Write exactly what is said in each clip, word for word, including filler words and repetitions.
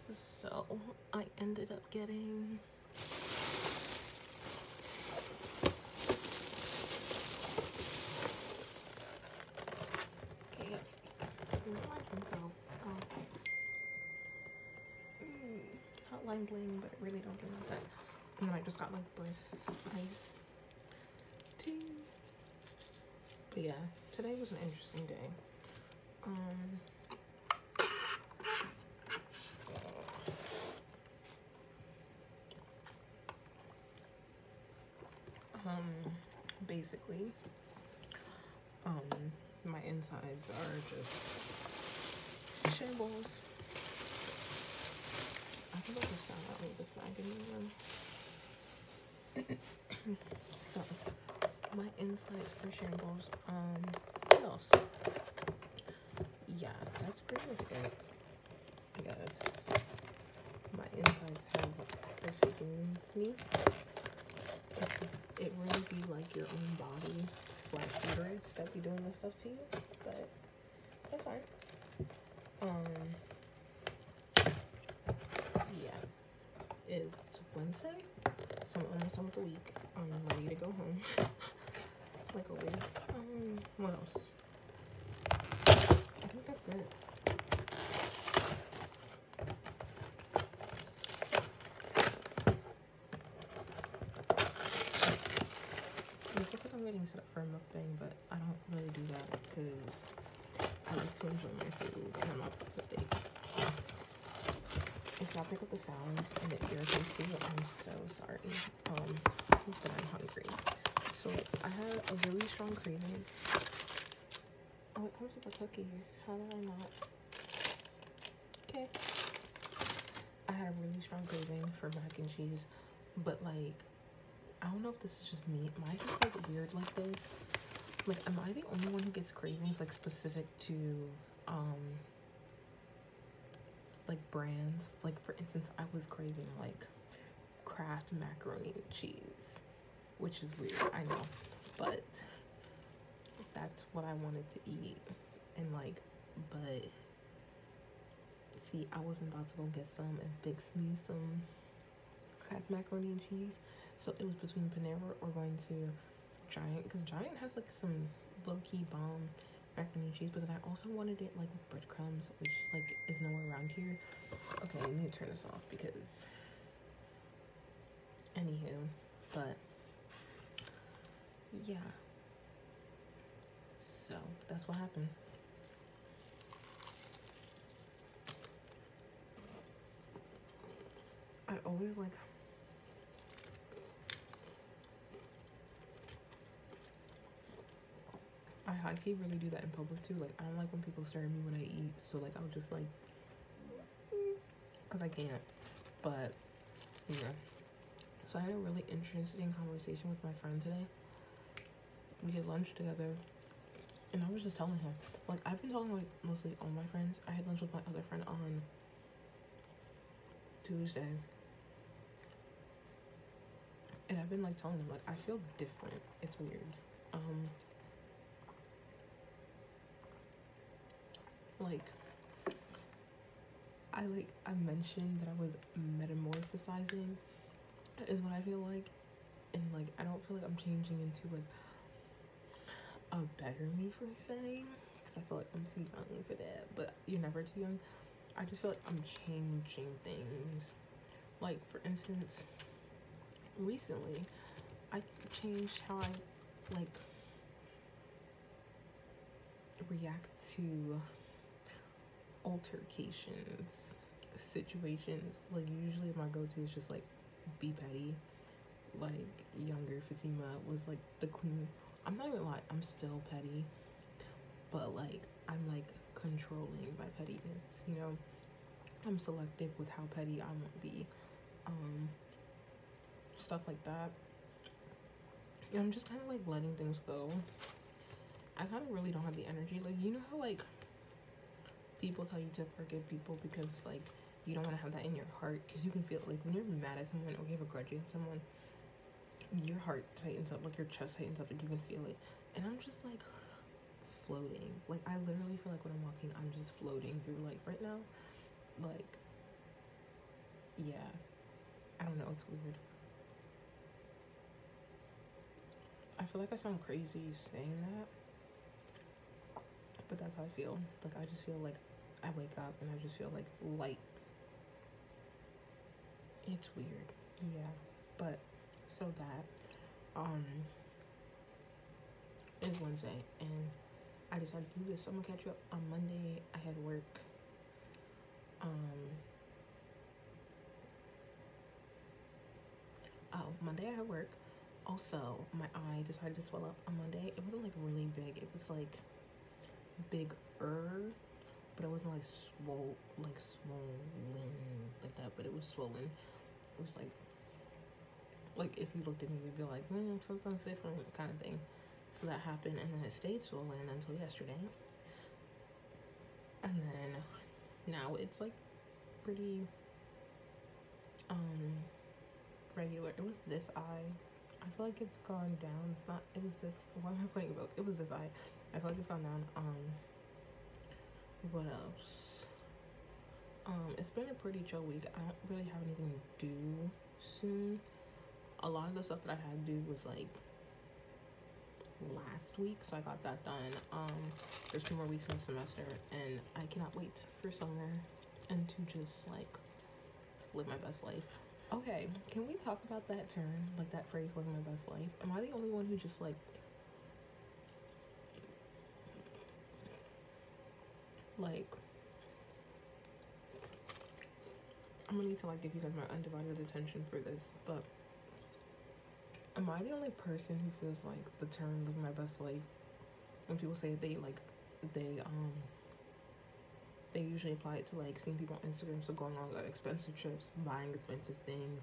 So I ended up getting K F C. Where did my drink go? Oh. Mm, Hotline bling, but it really don't do nothing. And then I just got like Briss ice tea. But yeah, today was an interesting day. Um Um, basically, um, my insides are just shambles. I think I just found out with this bag in here. So, my insides are shambles. Um, what else? Yeah, that's pretty much it. I guess my insides have forsaken me. It's, it really be like your own body slash uterus that be doing this stuff to you, but that's fine. Um, yeah, it's Wednesday, so I'm almost done with the week. I'm ready to go home, like always. Um, what else? I think that's it. It looks like I'm getting set up for a mukbang, but I don't really do that because I like to enjoy my food and I'm not that big. If y'all pick up the sounds and it irritates you, I'm so sorry. Um, but I'm hungry. So I had a really strong craving. Oh, it comes with a cookie. How did I not? Okay. I had a really strong craving for mac and cheese, but like, I don't know if this is just me. Am I just like weird like this? Like, am I the only one who gets cravings like specific to, um, like brands? Like, for instance, I was craving like Kraft macaroni and cheese, which is weird, I know, but that's what I wanted to eat. And like, but see, I wasn't about to go get some and fix me some Kraft macaroni and cheese. So it was between Panera or going to Giant, because Giant has like some low-key bomb macaroni and cheese, but then I also wanted it like with breadcrumbs, which like is nowhere around here. Okay, I need to turn this off because anywho, but yeah, so that's what happened. I always like I high key really do that in public too. Like, I don't like when people stare at me when I eat, so like I'll just like, because I can't. But yeah, so I had a really interesting conversation with my friend today. We had lunch together, and I was just telling him, like, I've been telling like mostly all my friends. I had lunch with my other friend on Tuesday, and I've been like telling him, like, I feel different. It's weird. Um, like, I like I mentioned that I was metamorphosizing, is what I feel like, and like I don't feel like I'm changing into like a better me per se, because I feel like I'm too young for that. But you're never too young. I just feel like I'm changing things. Like, for instance, recently I changed how I like react to altercations, situations. Like, usually my go-to is just like be petty. Like, younger Fatima was like the queen. I'm not even lying, I'm still petty, but like I'm like controlling my pettiness, you know. I'm selective with how petty I want to be, um stuff like that. And I'm just kind of like letting things go. I kind of really don't have the energy. Like, you know how like people tell you to forgive people because like you don't want to have that in your heart, because you can feel it. Like, when you're mad at someone or you have a grudge against someone, your heart tightens up, like your chest tightens up, and you can feel it. And I'm just like floating. Like, I literally feel like when I'm walking, I'm just floating through life right now. Like, yeah, I don't know, it's weird. I feel like I sound crazy saying that, but that's how I feel. Like, I just feel like I wake up and I just feel like light. It's weird. Yeah. But so that um is Wednesday, and I decided to do this. So I'm gonna catch you up on Monday. I had work. Um oh, Monday I had work. Also, my eye decided to swell up on Monday. It wasn't like really big. It was like bigger, but it wasn't like swole, like swollen like that. But it was swollen. It was like, like if you looked at me, you'd be like, hmm, something's different, kind of thing. So that happened, and then it stayed swollen until yesterday, and then now it's like pretty um regular. It was this eye. I feel like it's gone down. It's not. It was this. Why am I putting it both? It was this eye. I feel like it's gone down. Um. What else? Um. It's been a pretty chill week. I don't really have anything to do soon. A lot of the stuff that I had to do was like last week, so I got that done. Um. There's two more weeks in the semester, and I cannot wait for summer and to just like live my best life. Okay, can we talk about that term, like that phrase, living my best life? Am I the only one who just like, like, I'm gonna need to like give you guys my undivided attention for this, but am I the only person who feels like the term living my best life, when people say they like, they, um, they usually apply it to like seeing people on Instagram, so going on like expensive trips, buying expensive things,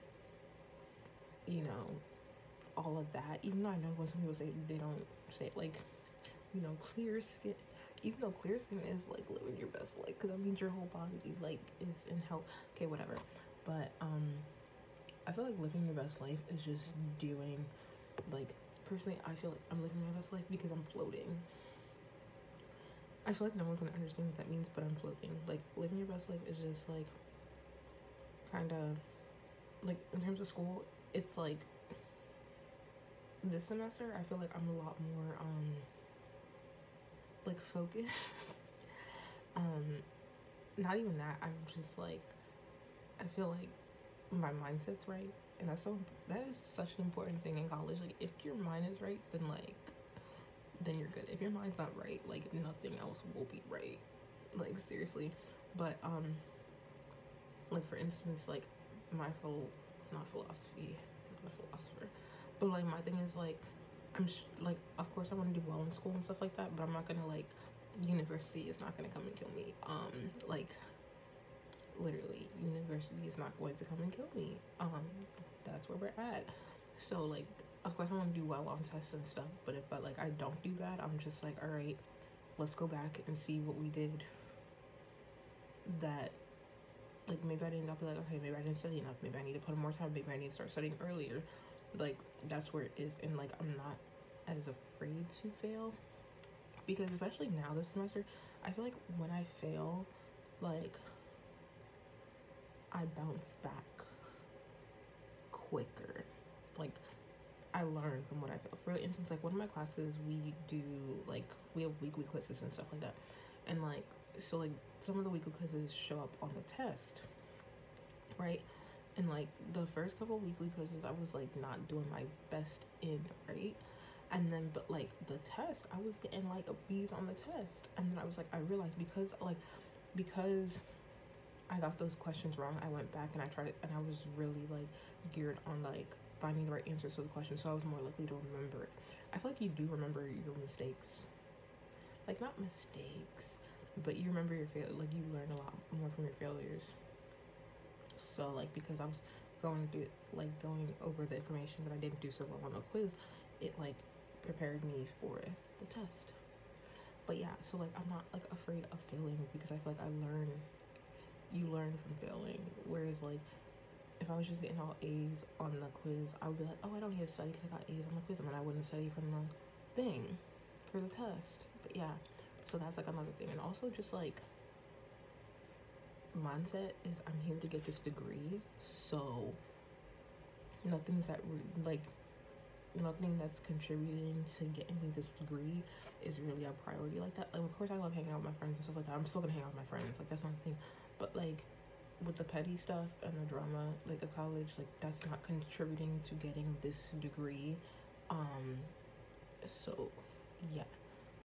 you know, all of that. Even though I know when some people say they don't say like, you know, clear skin. Even though clear skin is like living your best life, because that means your whole body like is in health. Okay, whatever. But um, I feel like living your best life is just doing, like, personally, I feel like I'm living my best life because I'm floating. I feel like no one's gonna understand what that means, but I'm floating. Like, living your best life is just like kind of like in terms of school. It's like this semester I feel like I'm a lot more um like focused. um not even that, I'm just like, I feel like my mindset's right, and that's so that is such an important thing in college. Like, if your mind is right, then like then you're good. If your mind's not right, like nothing else will be right, like seriously. But um like, for instance, like my full not philosophy, not a philosopher, but like my thing is like, I'm sh- like, of course I want to do well in school and stuff like that, but I'm not gonna like, university is not gonna come and kill me. Um like, literally, university is not going to come and kill me. Um that's where we're at. So like, of course I want to do well on tests and stuff, but if I like I don't do that, I'm just like, all right, let's go back and see what we did that, like, maybe I didn't, I'll be like, okay, maybe I didn't study enough, maybe I need to put in more time, maybe I need to start studying earlier. Like, that's where it is. And like, I'm not as afraid to fail, because especially now this semester, I feel like when I fail, like, I bounce back quicker. Like, I learn from what I feel. For instance, like one of my classes, we do like, we have weekly quizzes and stuff like that, and like, so like some of the weekly quizzes show up on the test, right? And like the first couple weekly quizzes, I was like not doing my best in, right? And then, but like the test, I was getting like a B's on the test, and then I was like, I realized because like because I got those questions wrong, I went back and I tried, and I was really like geared on like finding the right answers to the question, so I was more likely to remember it. I feel like you do remember your mistakes, like not mistakes, but you remember your fail, like you learn a lot more from your failures. So like, because I was going through like going over the information that I didn't do so well on the quiz, it like prepared me for the test. But yeah, so like I'm not like afraid of failing, because I feel like I learn, you learn from failing. Whereas like, if I was just getting all A's on the quiz, I would be like, oh, I don't need to study because I got A's on the quiz, and then I wouldn't study from the thing for the test. But yeah, so that's like another thing. And also just like mindset is I'm here to get this degree, so nothing's that re- like nothing that's contributing to getting me this degree is really a priority like that. Like, of course, I love hanging out with my friends and stuff like that. I'm still gonna hang out with my friends. Like, that's not the thing. But like, with the petty stuff and the drama, like of college, like that's not contributing to getting this degree. Um, so yeah.